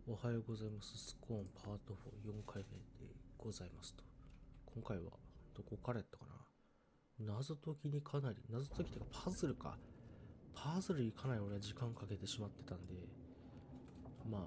おはようございます。スコーンパート4、4回目でございますと。今回はどこからやったかな。謎解きにかなり、謎解きっていうかパズルか。パズルにかなり俺は時間かけてしまってたんで、ま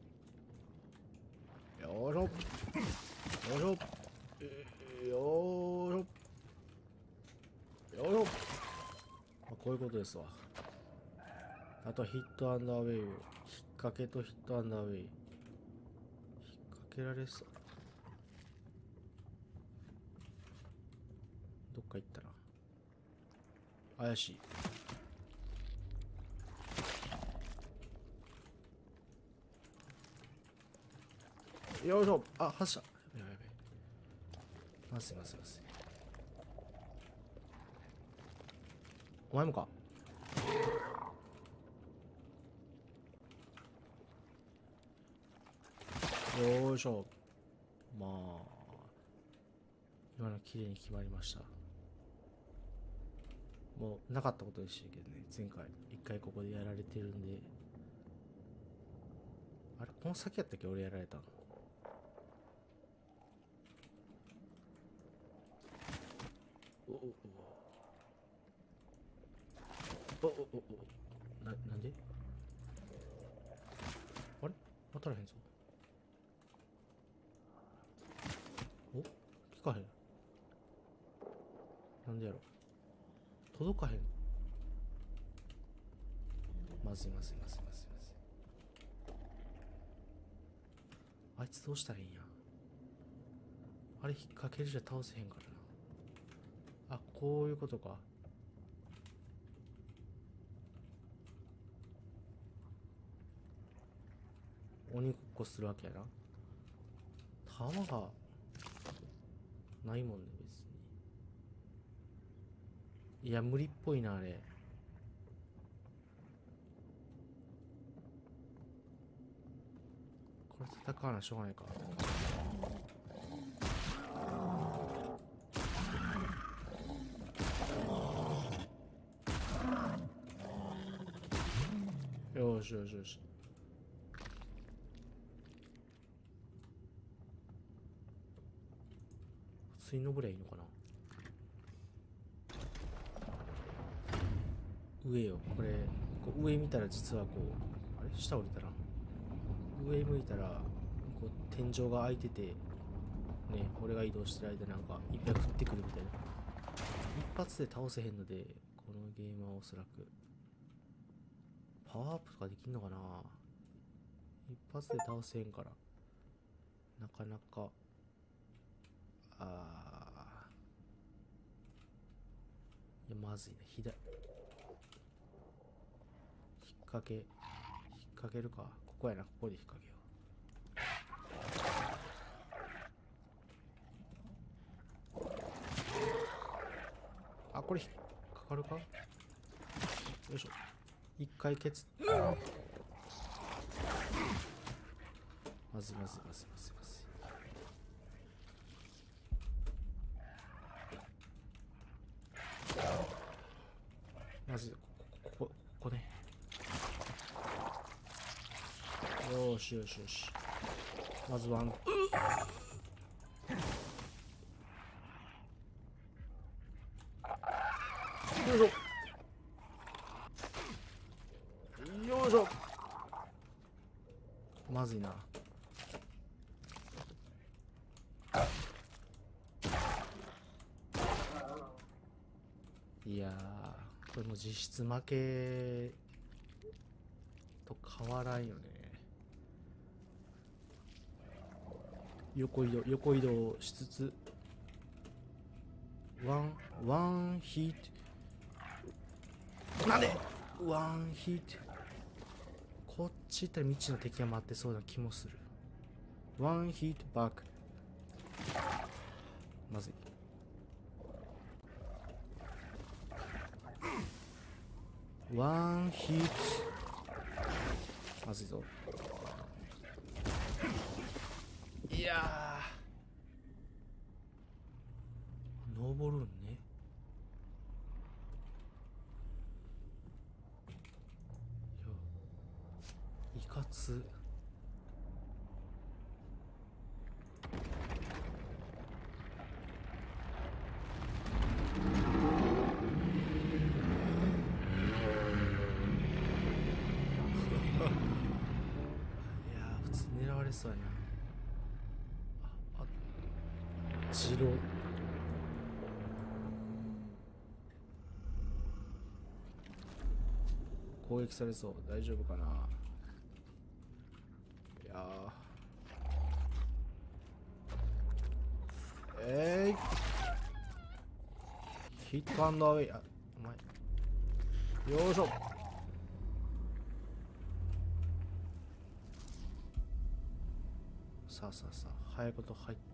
あ、よーろよーろよーろよーろ、まあ、こういうことですわ。あとはヒットアンダーウェイを、引っ掛けとヒットアンダーウェイ。引っ掛けられそう。どっか行ったな。怪しい。よいしょ。あ、発射。やべやべ。まずいまずいまずい。お前もか。よいしょ。まあ、今の綺麗に決まりました。もうなかったことでしたけどね、前回一回ここでやられてるんで。あれ、この先やったっけ俺やられたの。おおおおおおお、なんであれ、当たらへんぞ。お、聞かへん。なんでやろ。届かへん。まずいまずいまずいまずいまずい。あいつどうしたらいいんや。あれ引っ掛けるじゃ倒せへんからな。あ、こういうことか。鬼ごっこするわけやな。弾がないもんね、別に。いや、無理っぽいな、あれ。これ戦わなしょうがないか。よしよしよし。普通に登りゃいいのかな。上よ、これ、上見たら実はこう、あれ下降りたら、上向いたら、こう、天井が開いてて、ね、俺が移動してる間なんか、いっぱい降ってくるみたいな。一発で倒せへんので、このゲームはおそらく、パワーアップとかできんのかな。一発で倒せへんから、なかなか、いや、まずいな、引っ掛けるか。ここやな、ここで引っ掛けよう。あ、これ引っかかるか。よいしょ。一回ケツ。まずいまずいまずいまずいまずい。まずい、ここね。よしよしよし。まずワン。よいしょ。よいしょ。まずいな。いやー、これもう実質負けと変わらんよね。横移動しつつ、ワンヒート。なんでワンヒート。こっち行ったら未知の敵が待ってそうな気もする。ワンヒートバック。まずい。ワンヒート。まずいぞ。いやー、登るんね。いかつ。 れそうやな。ジロ攻撃されそう。大丈夫かな。いやヒットアンドアウェイ。あ、お前よいしょ。さあさあさあ、早いこと入っ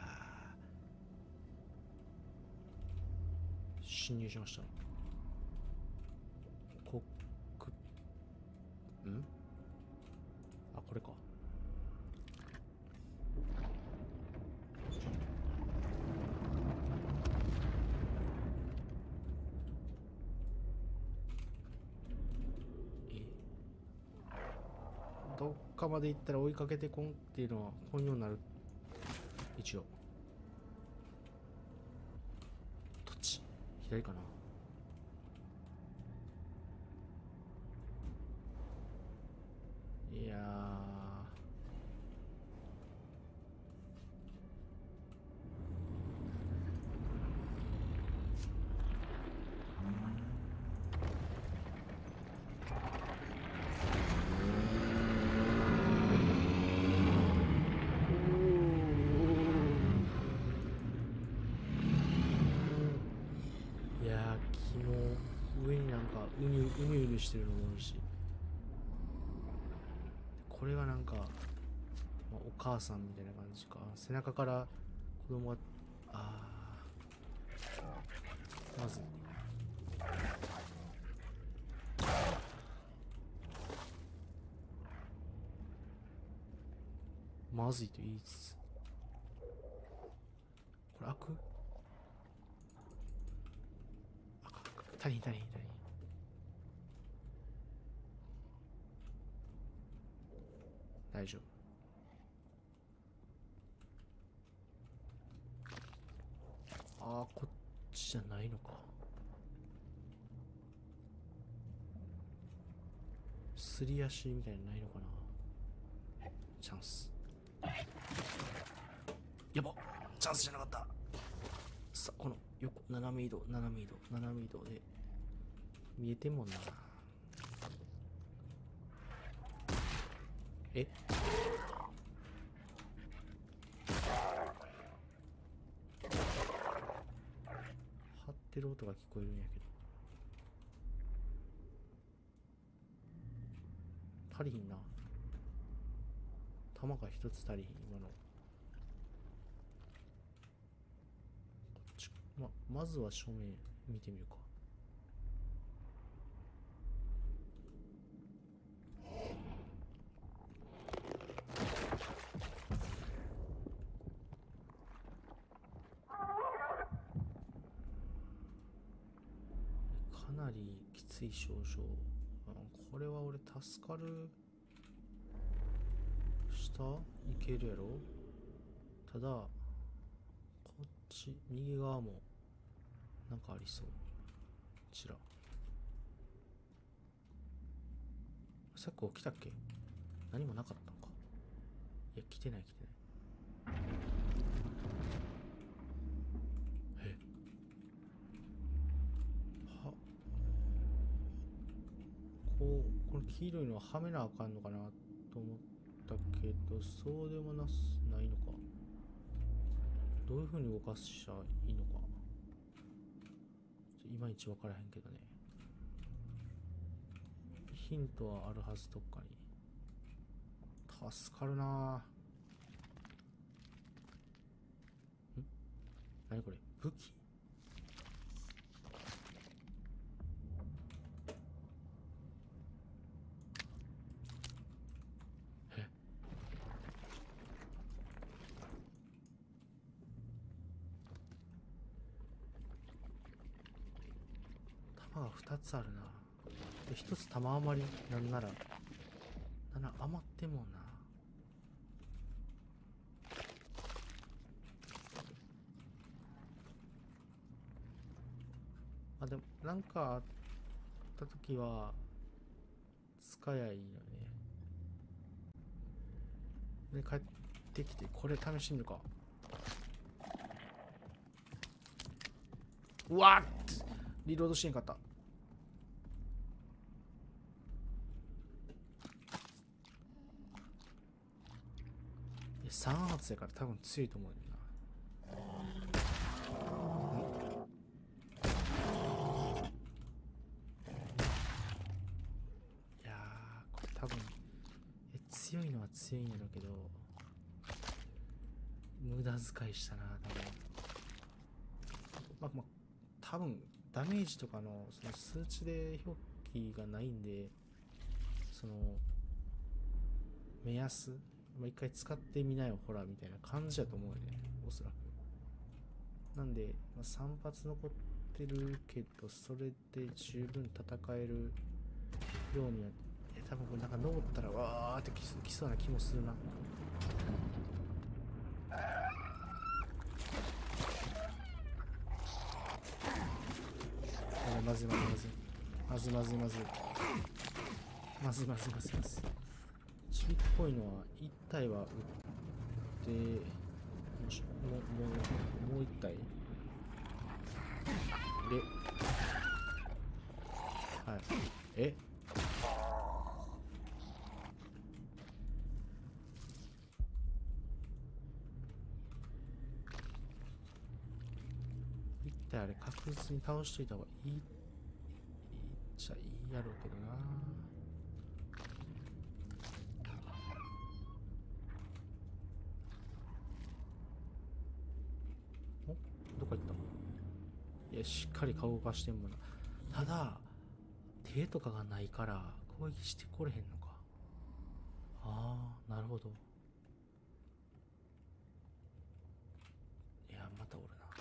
侵入しました。コックあ、これか。どっかまで行ったら追いかけてこんっていうのはこんようになる。一応どっち？左かな。いやいやー、昨日上になんかうにゅしてるのも多いし、これがなんか、お母さんみたいな感じか。背中から子供が、まずまずいと言いつつ、これ開く？足りん。大丈夫。こっちじゃないのか。すり足みたいなのないのかな。チャンス。やばっ、チャンスじゃなかった。さあ、この横斜め移動で見えてんもんな。え、張ってる音が聞こえるんやけど、足りひんな。弾が一つ足りひん今の。こっち、まずは正面見てみるか。かなりきつい症状。これは俺助かる。下行けるやろ。ただこっち右側もなんかありそう。こちらさっき起きたっけ？何もなかったんか。いや、来てない。は、この黄色いのははめなあかんのかなと思ったけど、そうでもないのか。どういう風に動かしちゃいいのかいまいち分からへんけどね。ヒントはあるはず。どっかに。助かるな。何これ、武器？弾が2つあるな。で1つ弾余り。なんなら余ってんもんな。でもなんかあった時は使やいいのね。 で帰ってきてこれ試してみるか。うわっ、リロードしてんかった。3発やから多分強いと思うよな。いやー、これ多分強いのは強いんやろうけど、無駄遣いしたな多分。多分ダメージとかのその数値で表記がないんで、その目安、一回使ってみなよほらみたいな感じだと思うよね、おそらく。なんで、3発残ってるけど、それで十分戦えるようには、多分これなんか登ったらわーってきそうな気もするな。まずいまずいまずいまずいまずいまずいまずいまずいまずい。チビっぽいのは1体は撃って、もう1体で、はい、1体あれ確実に倒しといた方がいいっちゃいいやろうけどな。どこ行った？いや、しっかり顔動かしてんもんな。ただ手とかがないから攻撃してこれへんのか。ああ、なるほど。いや、またおるな。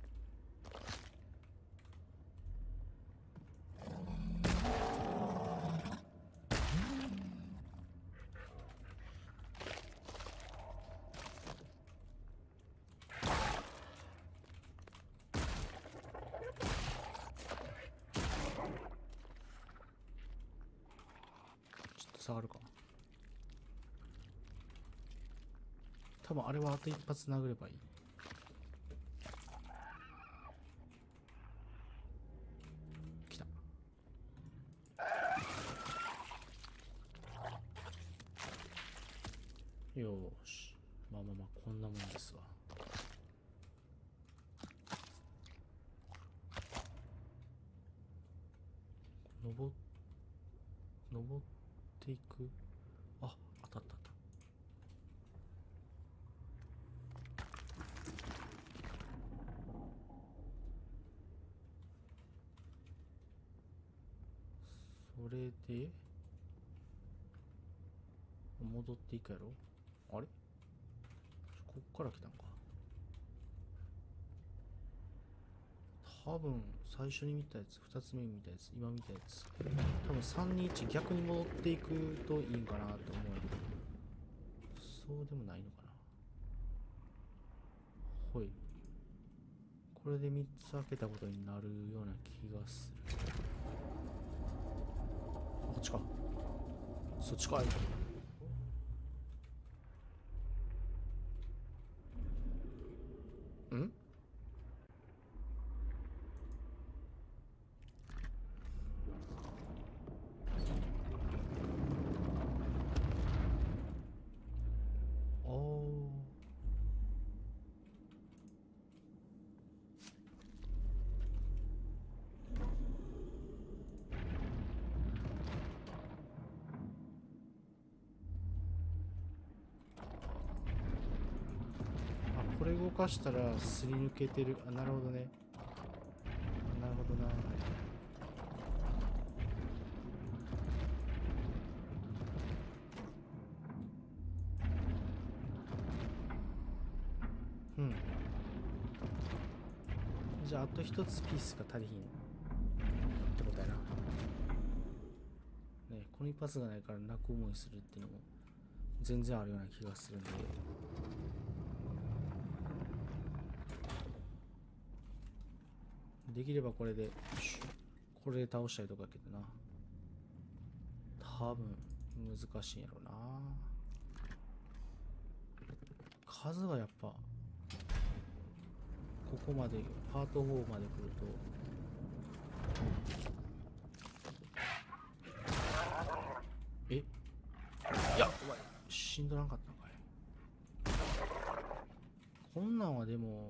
ちょっと下がるか。多分あれはあと一発殴ればいい。来た。よーし、まあこんなもんですわ。登っていく。あ、当たった。それで戻っていくやろ。あれ、こっから来たんか。多分最初に見たやつ、2つ目に見たやつ、今見たやつ、多分321逆に戻っていくといいんかなと思うけど、そうでもないのかな。ほい、これで3つ開けたことになるような気がする。こっちか。そっちかい。ん？おー。これ動かしたらすり抜けてる。あ、なるほどね。なるほどな。うん。じゃああと一つピースが足りひんってことやな。ね、この一発がないから泣く思いするっていうのも全然あるような気がするんで。できればこれで倒したりとかやけどな。多分難しいんやろうな。 数がやっぱここまでパート4まで来るといやお前死んどらんかったのかい。こんなんはでも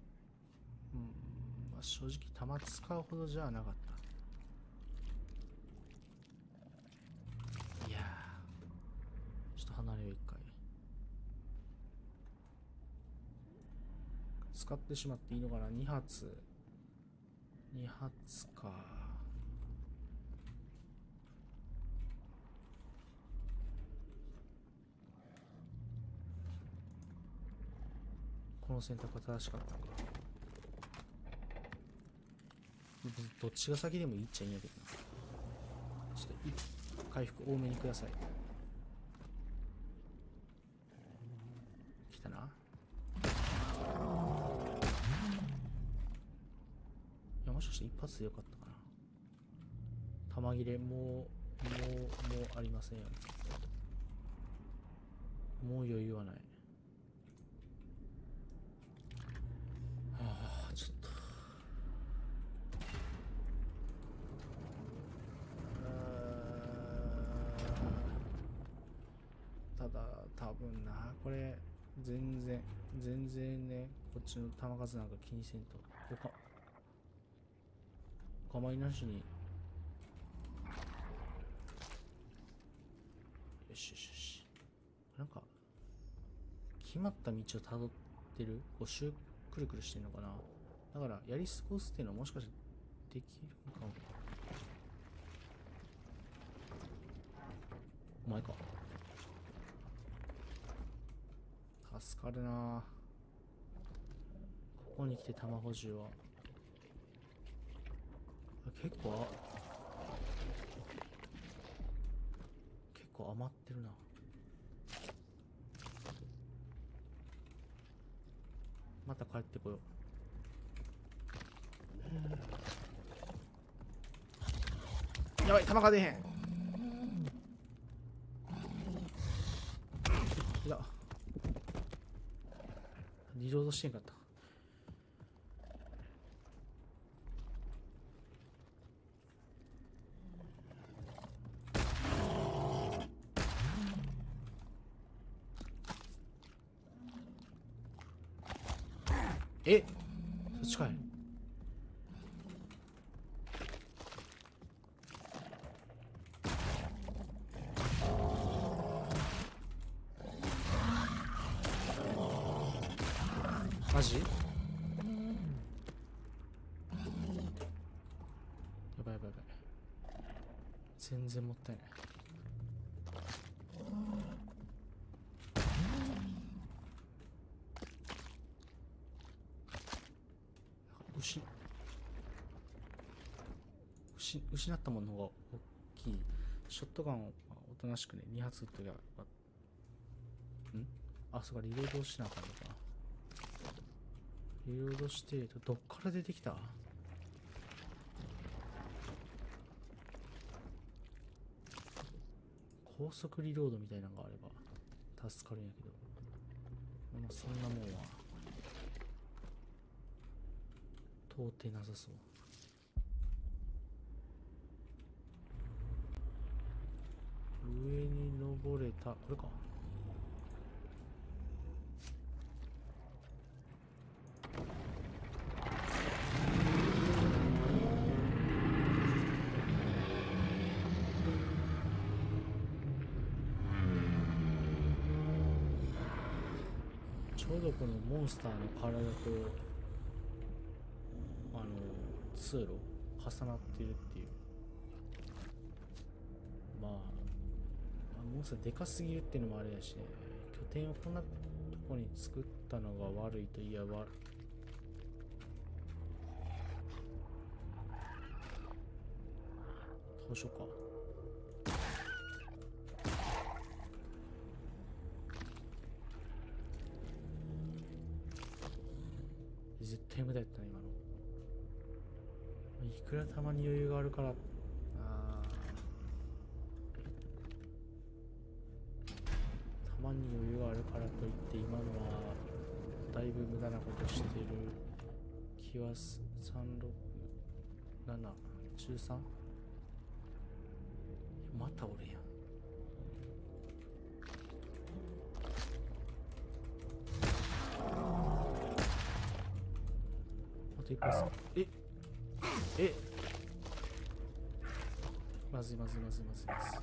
まあ、正直弾使うほどじゃなかった。いやーちょっと離れよう一回。使ってしまっていいのかな。2発か。この選択は正しかったのか。どっちが先でもいいっちゃいいんやけどな。ちょっと回復多めにください。来たな。いや、もしかして一発でよかったかな。弾切れもうありませんよ。もう余裕はない。はあ、ちょっとただ多分な、これ全然ね、こっちの弾数なんか気にせんとお構いなしに。よしよしよし。なんか決まった道をたどってる、こうくるくるしてんのかな。だからやり過ごすっていうのはもしかしてできるのかも。お前か。助かるな。ここに来て弾補充は結構余ってるな。また帰ってこよう。やばい、弾が出へん。いや、リロードしてんかった。そっちかい。マジ？やばいやばいやばい。全然もったいない。失ったものが大きい。ショットガンをおとなしくね、2発撃っときゃ。あ、そうか、リロードしなあかんのかな。リロードして、どっから出てきた？高速リロードみたいなのがあれば助かるんやけど、まあ、そんなもんは到底なさそう。上に登れた。これか。ちょうどこのモンスターの体と通路重なってるっていう。まあモンスターでかすぎるっていうのもあれやしね。拠点をこんなとこに作ったのが悪いといや悪い。どうしようか。絶対無駄やったな今の。いくらたまに余裕があるから。弾頭に余裕があるからといって今のはだいぶ無駄なことしてる気はす。36、7、13？また俺やん。あと一発。まずいまずいまずいまずいまずい。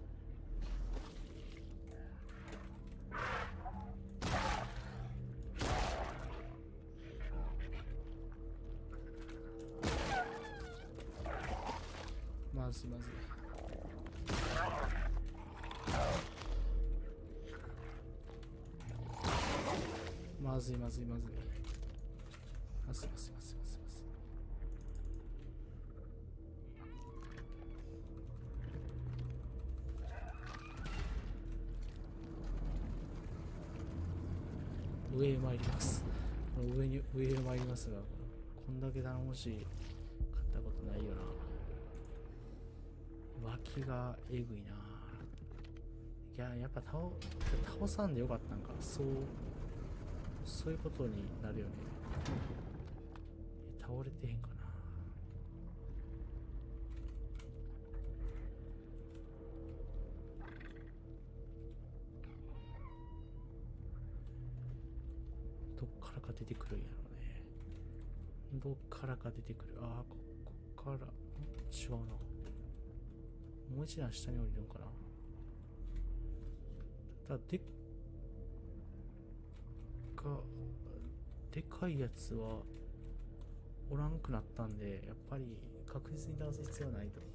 まずいまずい。まずいまずいまずい。まずいまずいまずいまずいまずい。上へ参ります。上へ参りますが、こんだけ頼もしい買ったことないよな。脇がえぐいな。いや、やっぱ倒さんでよかったんか。そういうことになるよね。倒れてへんかな。どっからか出てくるんやろうね。どっからか出てくる。ああ、こっから違うな。もう一段下に降りるんかな。ただでかいやつはおらんくなったんで、やっぱり確実に倒す必要はないと。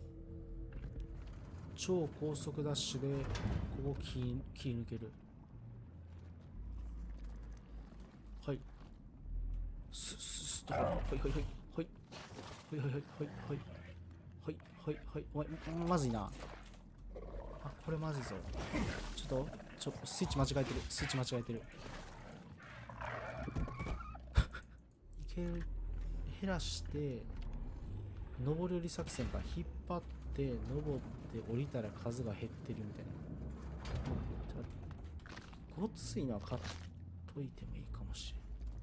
超高速ダッシュでここ切り抜ける。はい。スッと、はいはいはいはいはいはいはいはいはいはいはい。お前まずいな。あ、これまずいぞ。ちょっとスイッチ間違えてる。スイッチ間違えてる。いける。減らして上り下り作戦から引っ張って登って降りたら数が減ってるみたいな。ごっついのは買っといてもいいかもし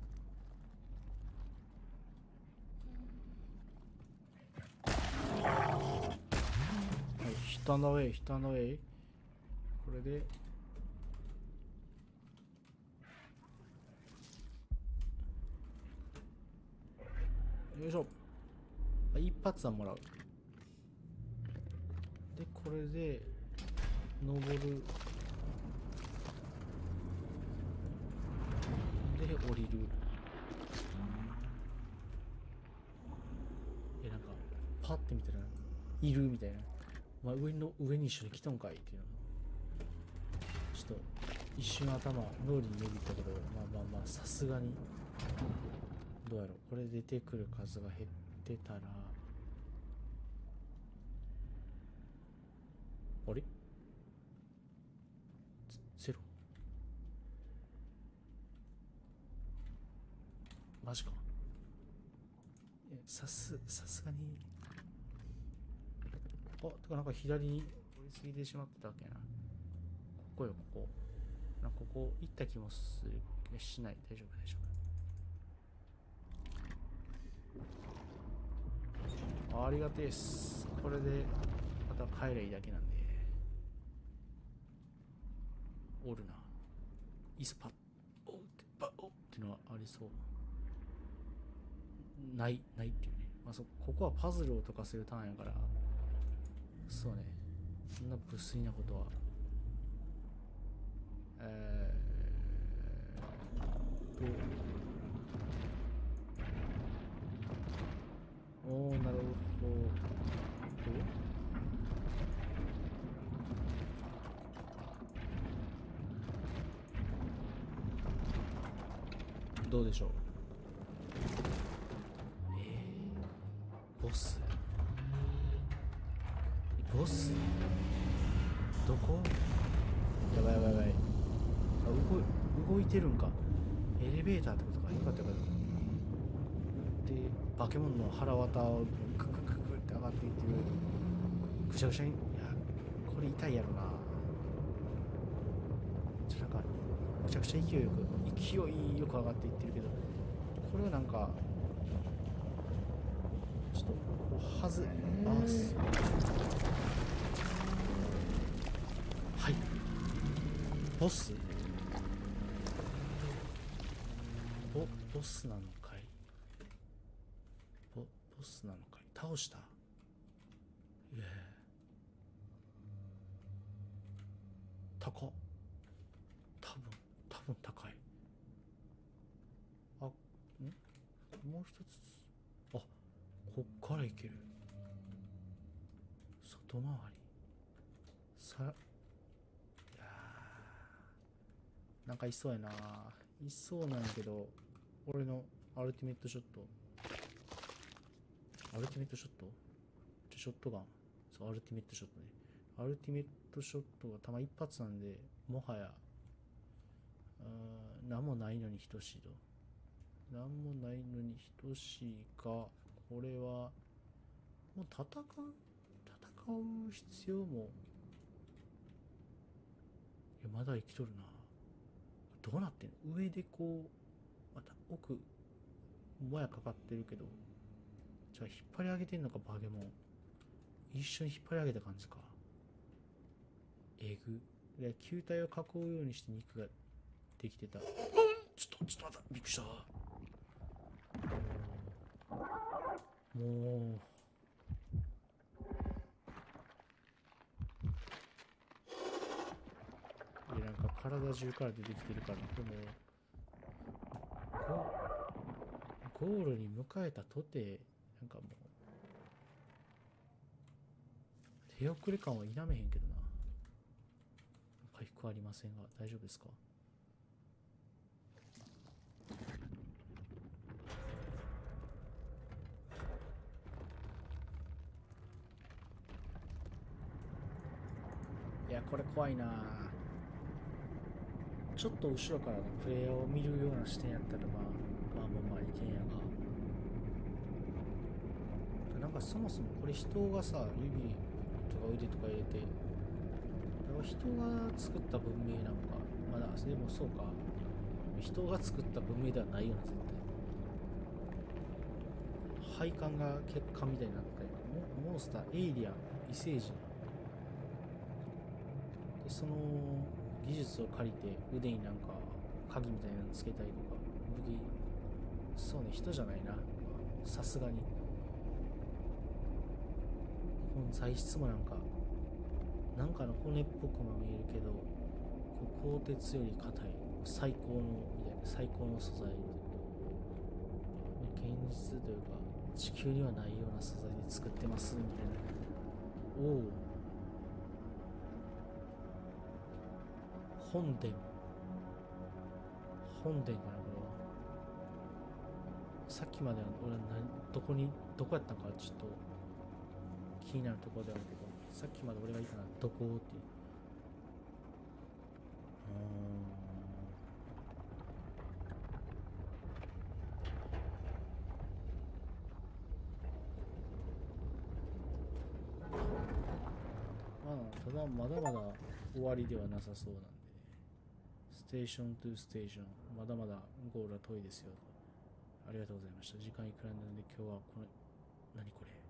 れん。はい、ヒットアンドウェイ、ヒットアンドウェイ。これでよいしょ。一発はもらう。でこれで登る。で降りる。なんかパッて見たらいるみたいな。お前上に一緒に来たんかいっていうの。ちょっと一瞬頭脳裏によぎったけど、まあさすがにどうやろう。これ出てくる数が減ってたら、あれゼロ。マジか。さすがに。あ、てかなんか左に降りすぎてしまったわけやな。ここよ、ここ。なんかここ行った気もする。しない。大丈夫大丈夫。ありがてえっす。これでまた帰りゃいいだけなんで。おるな。イスパッおってのはありそう。ないっていうね。まあここはパズルを解かせるターンやから、そうね。そんな無粋なことは。おー、なるほど。どうでしょう。ボスどこ。やばい。あ、動いてるんか。エレベーターってことか。よかった。でバケモンの腹渡をククって上がっていってる。ぐしゃぐしゃに。いやこれ痛いやろな。なんかくちゃ勢いよく上がっていってるけど、これはなんかちょっとこうはいボスボスなのかい。ボスなのかい。倒した。いや高っ。多分高い。あ、もう一つ。あ、こっから行ける。外回り。いやー、なんかいそうやな。いそうなんやけど、俺のアルティメットショット。ショットガン。そう、アルティメットショットね。アルティメットショットは弾一発なんで、もはや、何もないのに等しいと。何もないのに等しいか、これは、もう戦う必要も、いや、まだ生きとるな。どうなってんの？上でこう、また奥、もやかかってるけど、じゃあ引っ張り上げてんのか、バゲモン。一緒に引っ張り上げた感じか。えぐ。で、球体を囲うようにして肉ができてた。ちょっと待った。びっくりした。もう、なんか体中から出てきてるから、この、ゴールに迎えたとて、なんかもう、手遅れ感は否めへんけどな。回復ありませんが、大丈夫ですか？いや、これ怖いな。ちょっと後ろからね、プレイヤーを見るような視点やったら、いけんやが。なんかそもそもこれ人がさ、指とか腕とか入れて、だから人が作った文明なんか、まだ、でもそうか。人が作った文明ではないよな、絶対。配管が血管みたいになってたり、モンスター、エイリアン、異星人。で、その技術を借りて腕になんか鍵みたいなのつけたりとか、武器、そうね、人じゃないな。さすがに。この材質もなんかの骨っぽくも見えるけど、鋼鉄より硬い最高のみたいな、最高の素材、現実というか地球にはないような素材で作ってますみたいな。おお、本殿かな、これは。さっきまでは俺はどこやったんかちょっと気になるところであるけど、さっきまで俺がいたのはどこっていう。ただまだまだ終わりではなさそうなんで、ステーショントゥステーション、まだまだゴールは遠いですよ。ありがとうございました。時間いくらなので今日はこの、何これ。